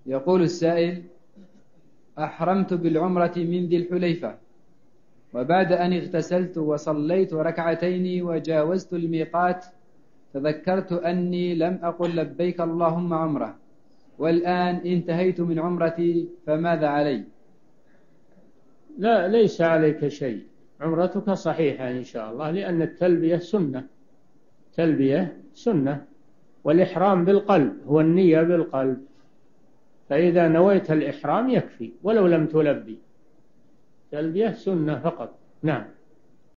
يقول السائل: أحرمت بالعمرة من ذي الحليفة، وبعد أن اغتسلت وصليت ركعتين وجاوزت الميقات تذكرت أني لم أقل لبيك اللهم عمرة، والآن انتهيت من عمرتي، فماذا علي؟ لا، ليس عليك شيء، عمرتك صحيحة إن شاء الله، لأن التلبية سنة. تلبية سنة، والإحرام بالقلب، هو النية بالقلب، فإذا نويت الإحرام يكفي ولو لم تلبي. تلبية سنة فقط. نعم.